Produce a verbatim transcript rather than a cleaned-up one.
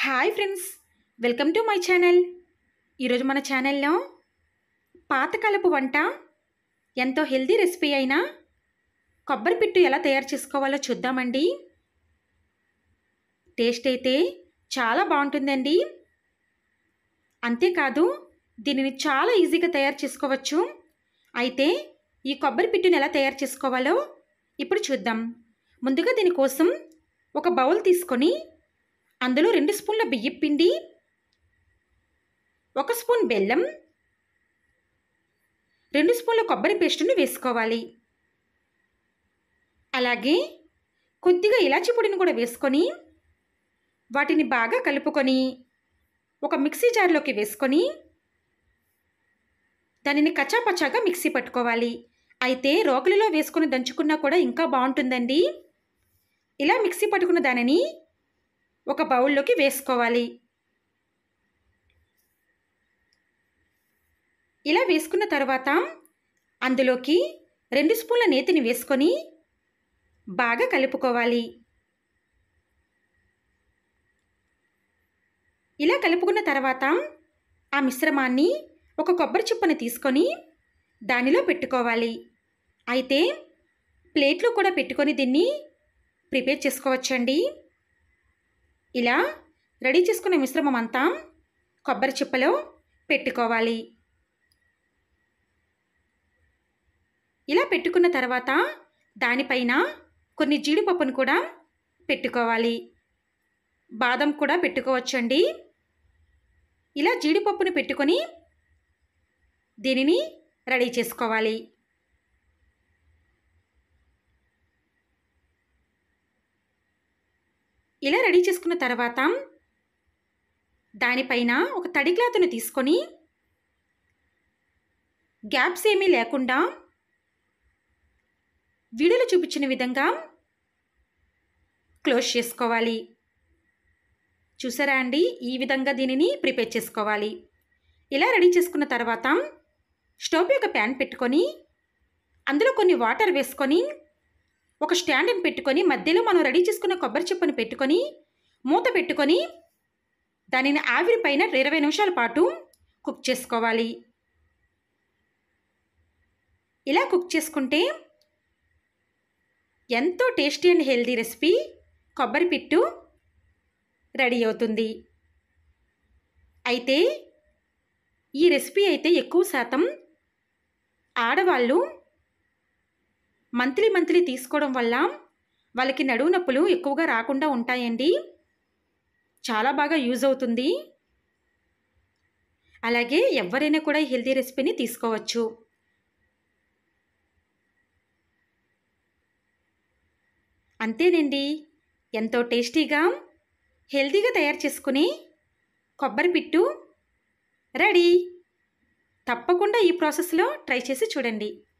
Hi friends, welcome to my channel. ఈరోజు మన ఛానల్లో పాతకాలపు వంట, ఎంతో హెల్దీ రెసిపీ అయిన కొబ్బరి పిట్టు ఎలా తయారు చేసుకోవాలో చూద్దామండి. టేస్ట్ అయితే చాలా బాగుంటుందండి. అంతేకాదు దీనిని చాలా ఈజీగా తయారు చేసుకోవచ్చు. అయితే ఈ కొబ్బరి పిట్టుని ఎలా తయారు చేసుకోవాలో ఇప్పుడు చూద్దాం. ముందుగా దీనికోసం ఒక బౌల్ తీసుకొని అందులో రెండు స్పూన్ల బియ్యం పిండి, ఒక స్పూన్ బెల్లం, రెండు స్పూన్ల కొబ్బరి పేస్టును వేసుకోవాలి. అలాగే కొద్దిగా ఇలాచి పొడిని కూడా వేసుకొని వాటిని బాగా కలుపుకొని ఒక మిక్సీ జార్లోకి వేసుకొని దానిని కచ్చాపచ్చాగా మిక్సీ పట్టుకోవాలి. అయితే రోకలిలో వేసుకొని దంచుకున్నా కూడా ఇంకా బాగుంటుందండి. ఇలా మిక్సీ పట్టుకున్న దానిని ఒక బౌల్లోకి వేసుకోవాలి. ఇలా వేసుకున్న తర్వాత అందులోకి రెండు స్పూన్ల నేతిని వేసుకొని బాగా కలుపుకోవాలి. ఇలా కలుపుకున్న తర్వాత ఆ మిశ్రమాన్ని ఒక కొబ్బరి చిప్పని తీసుకొని దానిలో పెట్టుకోవాలి. అయితే ప్లేట్లో కూడా పెట్టుకొని దీన్ని ప్రిపేర్ చేసుకోవచ్చండి. ఇలా రెడీ చేసుకున్న మిశ్రమం అంతా కొబ్బరి చిప్పలో పెట్టుకోవాలి. ఇలా పెట్టుకున్న తర్వాత దానిపైన కొన్ని జీడిపప్పును కూడా పెట్టుకోవాలి. బాదం కూడా పెట్టుకోవచ్చండి. ఇలా జీడిపప్పును పెట్టుకొని దీనిని రెడీ చేసుకోవాలి. ఇలా రెడీ చేసుకున్న తర్వాత దానిపైన ఒక తడి క్లాత్ను తీసుకొని గ్యాప్స్ ఏమీ లేకుండా వీడియోలో చూపించిన విధంగా క్లోజ్ చేసుకోవాలి. చూసారా అండి, ఈ విధంగా దీనిని ప్రిపేర్ చేసుకోవాలి. ఇలా రెడీ చేసుకున్న తర్వాత స్టవ్ యొక్క ప్యాన్ పెట్టుకొని అందులో కొన్ని వాటర్ వేసుకొని ఒక స్టాండ్ని పెట్టుకొని మధ్యలో మనం రెడీ చేసుకున్న కొబ్బరి చిప్పని పెట్టుకొని మూత పెట్టుకొని దానిని ఆవిరి పైన ఇరవై నిమిషాల పాటు కుక్ చేసుకోవాలి. ఇలా కుక్ చేసుకుంటే ఎంతో టేస్టీ అండ్ హెల్దీ రెసిపీ కొబ్బరి పిట్టు రెడీ అవుతుంది. అయితే ఈ రెసిపీ అయితే ఎక్కువ శాతం ఆడవాళ్ళు మంత్లీ మంత్లీ తీసుకోవడం వల్ల వాళ్ళకి నడుము నొప్పులు ఎక్కువగా రాకుండా ఉంటాయండి. చాలా బాగా యూజ్ అవుతుంది. అలాగే ఎవరైనా కూడా ఈ హెల్తీ రెసిపీని తీసుకోవచ్చు. అంతేనండి, ఎంతో టేస్టీగా హెల్తీగా తయారు చేసుకుని కొబ్బరి పిట్టు రెడీ. తప్పకుండా ఈ ప్రాసెస్లో ట్రై చేసి చూడండి.